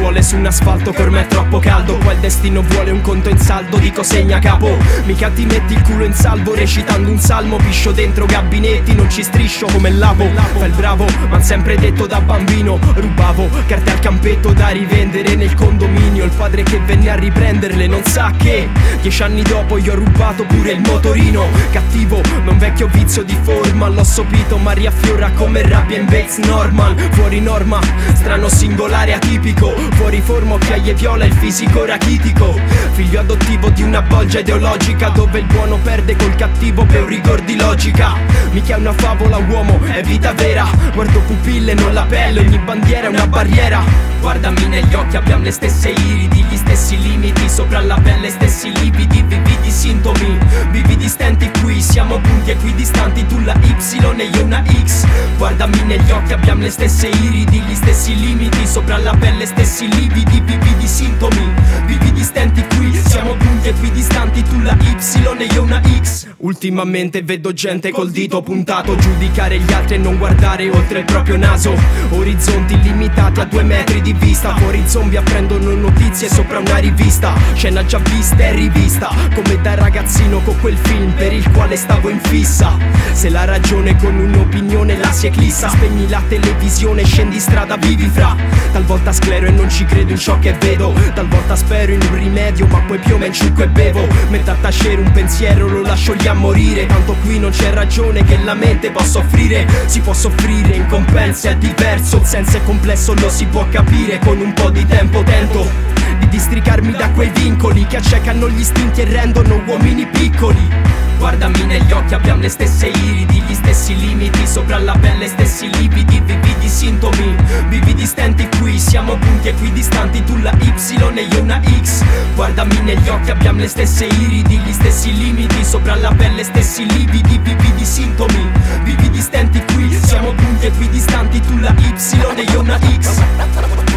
mole su un asfalto che ormai è troppo caldo. Qua il destino vuole un conto in saldo, dico segna capo. Mica ti metti il culo in salvo recitando un salmo. Piscio dentro gabinetti, non ci striscio come il lapo. Fa il bravo, m'han sempre detto da bambino. Rubavo carte al campetto da rivendere nel condominio. Il padre che venne a riprenderle non sa che 10 anni dopo gli ho rubato pure il motorino. Cattivo, non vecchio vizio di forma. L'ho sopito ma riaffiora come rabbia in Bates Norman. Fuori norma, strano singolare atipico. Fuori forma, occhiaie viola, il fisico rachitico. Figlio adottivo di una bolgia ideologica dove il buono perde col cattivo per un rigor di logica. Mica è una favola uomo, è vita vera. Guardo pupille, non la pelle, ogni bandiera è una barriera. Guardami negli occhi, abbiamo le stesse iridi, gli stessi limiti, sopra la pelle stessi lividi, vividi sintomi, vividi stenti qui, siamo punti equidistanti, tu la Y e io una X. Guardami negli occhi, abbiamo le stesse iridi, gli stessi limiti, sopra la pelle stessi lividi, vividi sintomi, vividi stenti qui, siamo punti equidistanti, tu la Y e io una X. Ultimamente vedo gente col dito puntato, giudicare gli altri e non guardare oltre il proprio naso. Orizzonti limitati a 2 metri di vista, fuori zombie apprendono notizie sopra una rivista. Scena già vista e rivista, come da ragazzino con quel film per il quale stavo in fissa. Se la ragione con un'opinione la si eclissa, spegni la televisione, scendi in strada, vivi fra. Talvolta sclero e non ci credo in ciò che vedo, talvolta spero in un rimedio ma poi più me ciucco e bevo. Metto a tacere un pensiero, lo lascio lì a morire. Tanto qui non c'è ragione che la mente possa offrire. Si può soffrire, in compenso è diverso. Il senso è complesso, lo si può capire. Con un po' di tempo tento di districarmi da quei vincoli che accecano gli istinti e rendono uomini piccoli. Guardami negli occhi, abbiamo le stesse iridi, gli stessi limiti, sopra la pelle stessi lividi, vividi sintomi, vividi stenti qui, siamo punti equidistanti, tu la Y e io una X. Guardami negli occhi, abbiamo le stesse iridi, gli stessi limiti, sopra la pelle stessi lividi, vividi sintomi, vividi stenti qui, siamo punti equidistanti, tu la Y e io una X.